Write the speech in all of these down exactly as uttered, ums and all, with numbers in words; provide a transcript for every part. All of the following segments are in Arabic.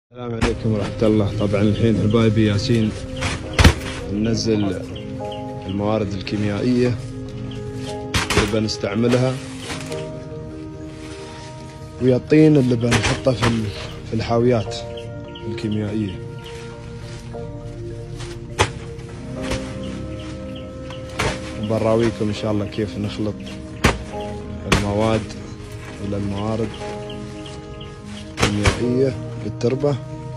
السلام عليكم ورحمة الله. طبعا الحين حبايبي ياسين ننزل الموارد الكيميائية اللي بنستعملها ويا الطين اللي بنحطه في في الحاويات الكيميائية. وبراويكم إن شاء الله كيف نخلط المواد إلى الموارد الكيميائية بالتربة.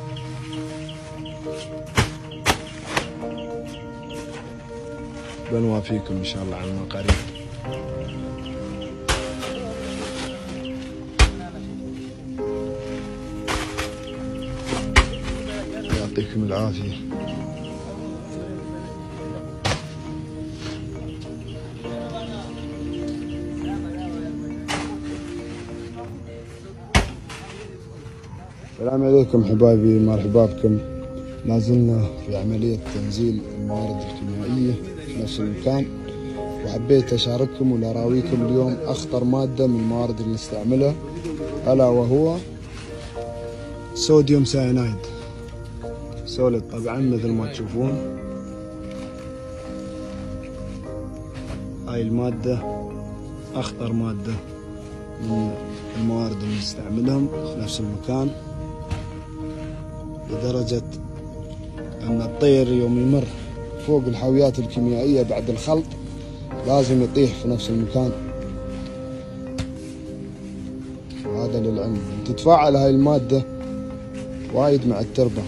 بنوافيكم إن شاء الله عما قريب. يعطيكم العافية. السلام عليكم حبايبي، مرحبا بكم. لازلنا في عملية تنزيل الموارد الكيميائية في نفس المكان، وحبيت أشارككم وأراويكم اليوم أخطر مادة من الموارد اللي نستعملها، ألا وهو صوديوم ساينايد سوليد. طبعا مثل ما تشوفون هاي المادة أخطر مادة من الموارد اللي نستعملهم في نفس المكان، لدرجة أن الطير يوم يمر فوق الحاويات الكيميائية بعد الخلط لازم يطيح في نفس المكان. وهذا للعلم. تتفاعل هاي المادة وايد مع التربة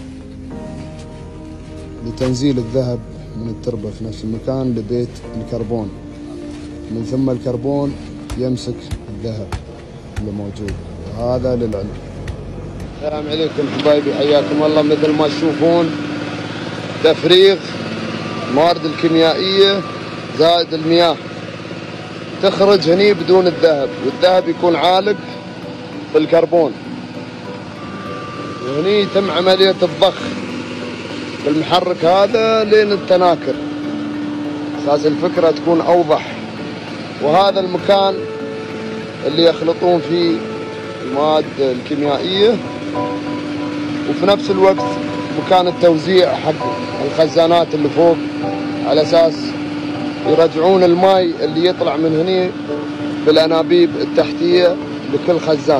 لتنزيل الذهب من التربة في نفس المكان لبيت الكربون، من ثم الكربون يمسك الذهب اللي موجود. وهذا للعلم. السلام عليكم حبايبي، حياكم الله. مثل ما تشوفون تفريغ الموارد الكيميائية زائد المياه تخرج هني بدون الذهب، والذهب يكون عالق في الكربون، وهني يتم عملية الضخ بالمحرك هذا لين التناكر، اساس الفكرة تكون اوضح. وهذا المكان اللي يخلطون فيه المواد الكيميائية، وفي نفس الوقت مكان التوزيع حق الخزانات اللي فوق، على اساس يرجعون الماء اللي يطلع من هني بالانابيب التحتية لكل خزان.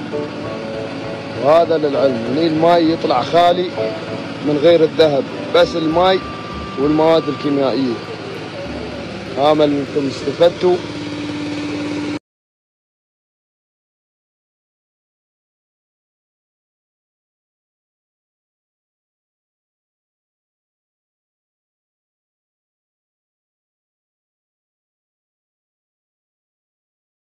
وهذا للعلم. هني الماء يطلع خالي من غير الذهب، بس الماء والمواد الكيميائية. آمل انكم استفدتوا.